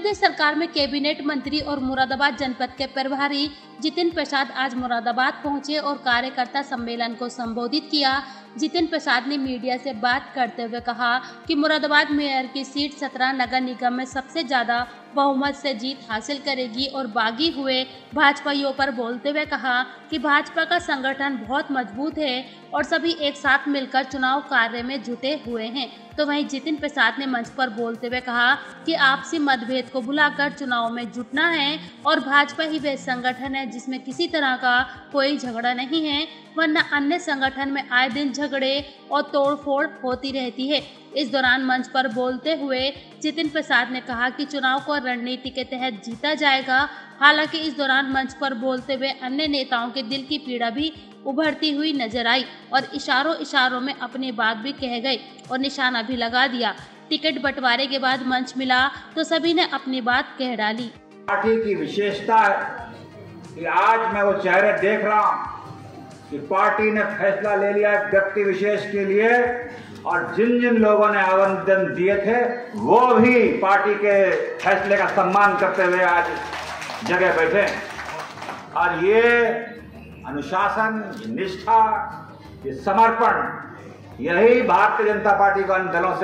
प्रदेश सरकार में कैबिनेट मंत्री और मुरादाबाद जनपद के प्रभारी जितिन प्रसाद आज मुरादाबाद पहुंचे और कार्यकर्ता सम्मेलन को संबोधित किया। जितिन प्रसाद ने मीडिया से बात करते हुए कहा कि मुरादाबाद मेयर की सीट 17 नगर निगम में सबसे ज्यादा बहुमत से जीत हासिल करेगी और बागी हुए भाजपाइयों पर बोलते हुए कहा कि भाजपा का संगठन बहुत मजबूत है और सभी एक साथ मिलकर चुनाव कार्य में जुटे हुए हैं। तो वहीं जितिन प्रसाद ने मंच पर बोलते हुए कहा कि आपसी मतभेद को भुलाकर चुनाव में जुटना है और भाजपा ही वह संगठन है जिसमें किसी तरह का कोई झगड़ा नहीं है, वरना अन्य संगठन में आए दिन झगड़े और तोड़फोड़ होती रहती है। इस दौरान मंच पर बोलते हुए जितिन प्रसाद ने कहा कि चुनाव को रणनीति के तहत जीता जाएगा। हालांकि इस दौरान मंच पर बोलते हुए अन्य नेताओं के दिल की पीड़ा भी उभरती हुई नजर आई और इशारों में अपनी बात भी कह गए और निशाना भी लगा दिया। टिकट बंटवारे के बाद मंच मिला तो सभी ने अपनी बात कह डाली। पार्टी की विशेषता है कि आज मैं वो चेहरे देख रहा हूँ कि पार्टी ने फैसला ले लिया व्यक्ति विशेष के लिए और जिन जिन लोगों ने आवेदन दिए थे वो भी पार्टी के फैसले का सम्मान करते हुए आज जगह बैठे। और ये अनुशासन, निष्ठा, ये समर्पण, यही भारतीय जनता पार्टी को अन्य दलों से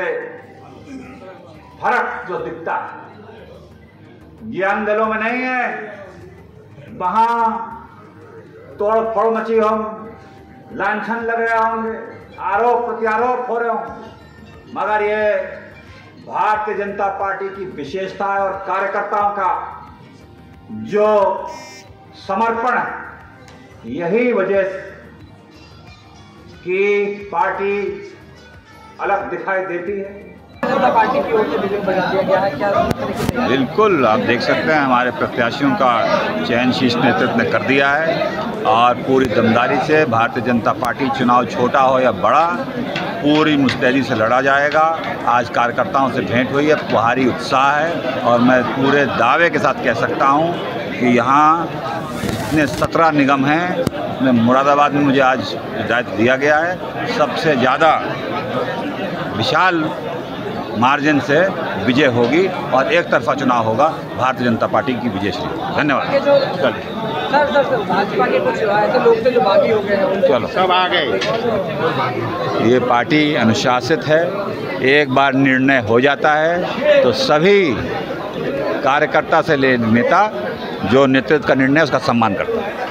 फर्क जो दिखता है ये अन्य दलों में नहीं है। वहां तोड़ फोड़ मची हो, लांछन लग रहे होंगे, आरोप प्रत्यारोप हो रहे होंगे, मगर ये भारतीय जनता पार्टी की विशेषता है और कार्यकर्ताओं का जो समर्पण है, यही वजह कि पार्टी अलग दिखाई देती है। पार्टी की ओर से बिल्कुल बजा दिया गया है, क्या? बिल्कुल, आप देख सकते हैं हमारे प्रत्याशियों का चयन शीर्ष नेतृत्व ने कर दिया है और पूरी दमदारी से भारतीय जनता पार्टी चुनाव छोटा हो या बड़ा पूरी मुस्तैदी से लड़ा जाएगा। आज कार्यकर्ताओं से भेंट हुई है, भारी उत्साह है और मैं पूरे दावे के साथ कह सकता हूं कि यहाँ जितने 17 निगम हैं उसमें मुरादाबाद में मुझे आज हिदायत दिया गया है सबसे ज़्यादा विशाल मार्जिन से विजय होगी और एक तरफा चुनाव होगा। भारतीय जनता पार्टी की विजय श्री। धन्यवाद। सर भाजपा के कुछ ऐसे लोग थे जो बागी हो गए हैं, चलो सब आ गए। ये पार्टी अनुशासित है, एक बार निर्णय हो जाता है तो सभी कार्यकर्ता से ले नेता जो नेतृत्व का निर्णय उसका सम्मान करता है।